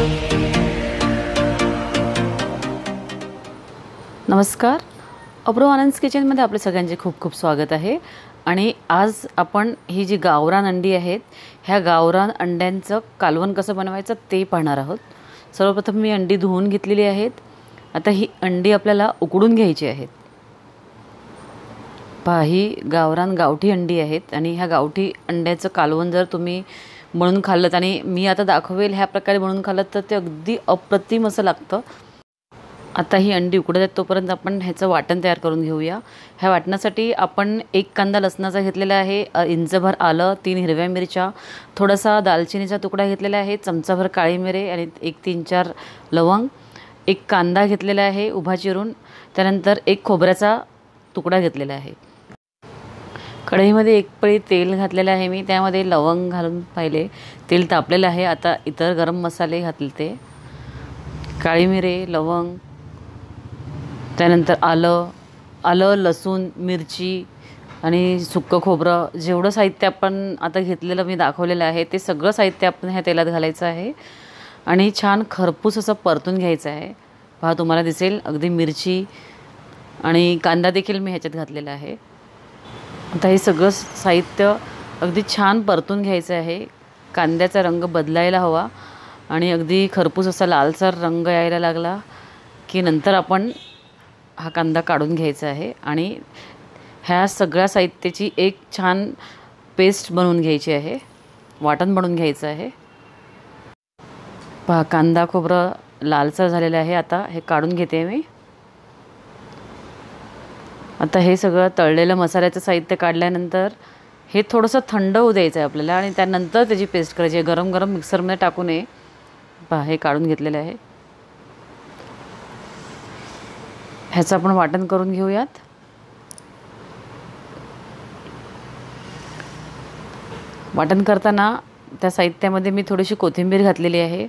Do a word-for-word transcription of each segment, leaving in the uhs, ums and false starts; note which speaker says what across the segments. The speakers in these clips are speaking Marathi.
Speaker 1: नमस्कार, अब्रो आनंद किचनमध्ये आपले सगळ्यांचे खूप खूप स्वागत आहे। आणि आज आपण ही जी गावरान अंडी आहेत, ह्या गावरान अंड्यांचं कालवण कसं बनवायचं ते पाहणार आहोत। सर्वप्रथम मी अंडी धुवून घेतलेली आहेत। आता ही अंडी आपल्याला उकडून घ्यायची आहेत। पहा, ही गावरान गावठी अंडी आहेत आणि ह्या गावठी अंड्याचं कालवण जर तुम्ही बनवून खाल्लत आणि मी आता दाखवेल ह्या प्रकारे बनवून खाल्लत तर ते अगदी अप्रतिम असं लागतं। आता ही अंडी उकडत आहेत तोपर्यंत आपण ह्याचं वाटण तयार करून घेऊया। ह्या वाटणासाठी आपण एक कांदा लसणाचा घेतलेला आहे, इंचभर आलं, तीन हिरव्या मिरच्या, थोडासा दालचिनीचा तुकडा घेतलेला आहे, चमचाभर काळी मिरे आणि एक तीन चार लवंग, एक कांदा घेतलेला आहे उभा चिरून, त्यानंतर एक खोबऱ्याचा तुकडा घेतलेला आहे। कढईमध्ये एक पळी तेल घातलेलं आहे मी, त्यामध्ये लवंग घालून पाहिले, तेल तापलेलं आहे। आता इतर गरम मसाले घातले, ते काळी मिरे, लवंग, त्यानंतर आलं आलं लसूण, मिरची आणि सुक्कं खोबरं, जेवढं साहित्य आपण आता घेतलेलं मी दाखवलेलं आहे ते सगळं साहित्य आपण ह्या तेलात घालायचं आहे आणि छान खरपूस असं परतून घ्यायचं आहे। पहा, तुम्हाला दिसेल अगदी मिरची आणि कांदा देखील मी ह्याच्यात घातलेला आहे। आता हे सगळं साहित्य अगदी छान परतून घ्यायचं आहे। कांद्याचा रंग बदलायला हवा आणि अगदी खरपूस असा लालसर रंग यायला लागला की नंतर आपण हा कांदा काढून घ्यायचा आहे आणि ह्या सगळ्या साहित्याची एक छान पेस्ट बनवून घ्यायची आहे, वाटण बनवून घ्यायचं आहे। पहा, कांदा खोबरं लालसर झालेलं आहे। आता हे काढून घेते मी। आता हे सगळं तळलेलं मसाल्याचं साहित्य काढल्यानंतर हे थोडंसं थंड होऊ द्यायचं आहे आपल्याला आणि त्यानंतर त्याची पेस्ट करायची आहे। गरम गरम मिक्सरमध्ये टाकू नये। पहा, हे काढून घेतलेलं आहे। ह्याचं आपण वाटण करून घेऊयात। वाटण करताना त्या साहित्यामध्ये मी थोडीशी कोथिंबीर घातलेली आहे।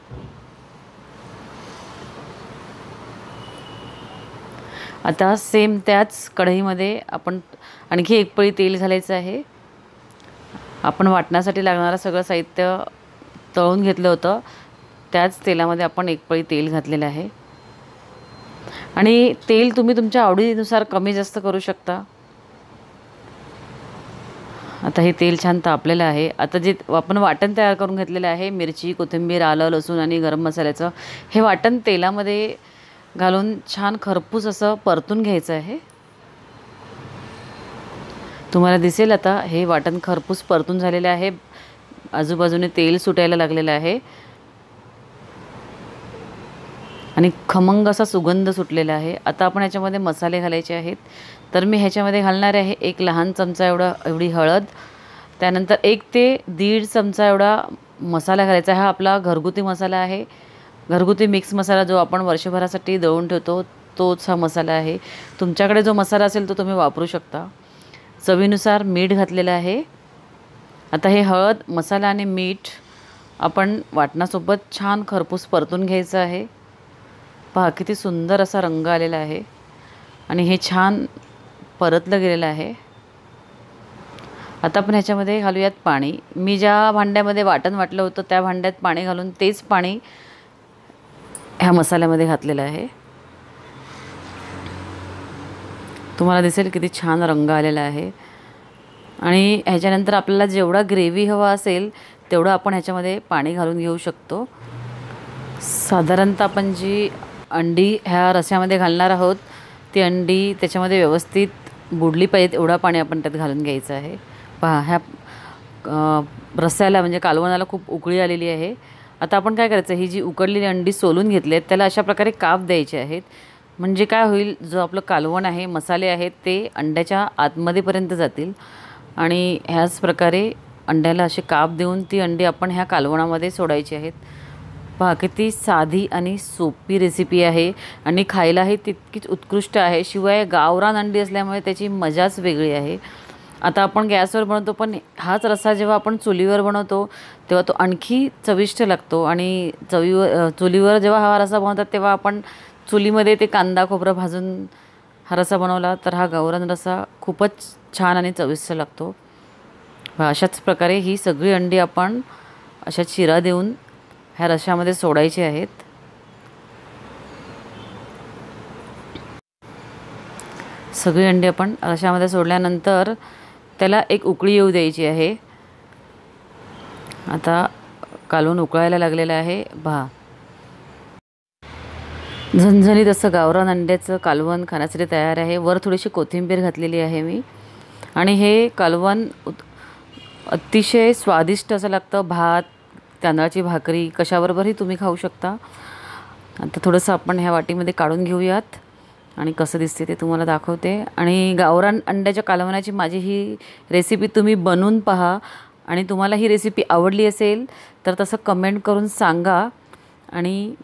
Speaker 1: आता सेम त्याच कढईमध्ये आपण आणखी एक पळी तेल घालायचं आहे। आपण वाटण्यासाठी लागणारं सगळं साहित्य तळून घेतलं होतं, त्याच तेलामध्ये आपण एक पळी तेल घातलेलं आहे आणि तेल तुम्ही तुमच्या आवडीनुसार कमी जास्त करू शकता। आता हे तेल छान तापलेलं आहे। आता जे आपण वाटण तयार करून घेतलेलं आहे, मिरची, कोथिंबीर, आलं, लसूण आणि गरम मसाल्याचं, हे वाटण तेलामध्ये घालून छान खरपूस असं परतून घ्यायचं आहे। तुम्हाला दिसेल आता हे वाटण खरपूस परतून झालेलं आहे, आजूबाजूने तेल सुटायला लागलेलं आहे आणि खमंग असा सुगंध सुटलेला आहे। आता आपण ह्याच्यामध्ये मसाले घालायचे आहेत। तर मी ह्याच्यामध्ये घालणार आहे एक लहान चमचा एवढा एवढी हळद, त्यानंतर एक ते दीड चमचा एवढा मसाला घालायचा। हा आपला घरगुती मसाला आहे, घरगुती मिक्स मसाला जो आपण वर्षभरासाठी दळून ठेवतो तोच हा मसाला आहे। तुमच्याकडे जो मसाला असेल तो तुम्ही वापरू शकता। चवीनुसार मीठ घातलेलं आहे। आता हे हळद, मसाला आणि मीठ आपण वाटणासोबत छान खरपूस परतून घ्यायचं आहे। पहा, किती सुंदर असा रंग आलेला आहे आणि हे छान परतलं गेलेलं आहे। आता आपण ह्याच्यामध्ये घालूयात पाणी। मी ज्या भांड्यामध्ये वाटण वाटलं होतं त्या भांड्यात पाणी घालून तेच पाणी ह्या मसाल्यामध्ये घातलेलं आहे। तुम्हाला दिसेल किती छान रंग आलेला आहे आणि ह्याच्यानंतर आपल्याला जेवढा ग्रेव्ही हवा असेल तेवढं आपण ह्याच्यामध्ये पाणी घालून घेऊ शकतो। साधारणतः आपण जी अंडी ह्या रस्स्यामध्ये घालणार आहोत ती अंडी त्याच्यामध्ये व्यवस्थित बुडली पाहिजेत एवढा पाणी आपण त्यात घालून घ्यायचं आहे। पहा, ह्या रस्स्याला म्हणजे कालवणाला खूप उकळी आलेली आहे। आता आपण काय करायचं, ही जी उकडलेली अंडी सोलून घेतली आहेत त्याला अशा प्रकारे काप द्यायचे आहेत, म्हणजे काय होईल, जो आपलं कालवण आहे, मसाले आहेत ते अंड्याच्या आतमध्येपर्यंत जातील आणि ह्याच प्रकारे अंड्याला असे काप देऊन ती अंडी आपण ह्या कालवणामध्ये सोडायची आहेत। पहा, किती साधी आणि सोपी रेसिपी आहे आणि खायलाही तितकीच उत्कृष्ट आहे। शिवाय गावरान अंडी असल्यामुळे त्याची मजाच वेगळी आहे। आता आपण गॅसवर बनवतो, पण हाच रस्सा जेव्हा आपण चुलीवर बनवतो तेव्हा तो आणखी चविष्ट लागतो आणि चवीवर चुलीवर जेव्हा हा रस्सा बनवतात तेव्हा आपण चुलीमध्ये ते कांदा खोबरं भाजून हा रस्सा बनवला तर हा गावरान रस्सा खूपच छान आणि चविष्ट लागतो। अशाच प्रकारे ही सगळी अंडी आपण अशा चिरा देऊन ह्या रश्यामध्ये सोडायचे आहेत. सगळी अंडी आपण रश्यामध्ये सोडल्यानंतर त्याला एक उकळी येऊ द्यायची आहे. आता कालवण उकळायला लागलेलं आहे पहा. झणझणीत असं गावरान अंड्याचं कालवण खाण्यासाठी तयार आहे. वर थोडीशी कोथिंबीर घातलेली आहे मी. आणि हे कालवण अतिशय स्वादिष्ट असं लागतं. भात, तांदळाची भाकरी कशाबरोबरही तुम्ही खाऊ शकता. आता थोडंसं आपण ह्या वाटीमध्ये काढून घेऊयात आणि कसं दिसते ते तुम्हाला दाखवते. आणि गावरान अंड्याच्या कालवणाची माझी ही रेसिपी तुम्ही बनवून पहा आणि तुम्हाला ही रेसिपी आवडली असेल तर तसं कमेंट करून सांगा. आणि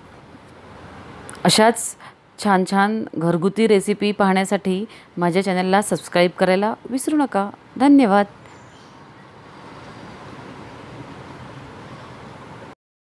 Speaker 1: अशाच छान छान घरगुती रेसिपी पाहण्यासाठी माझ्या चॅनलला सबस्क्राईब करायला विसरू नका. धन्यवाद.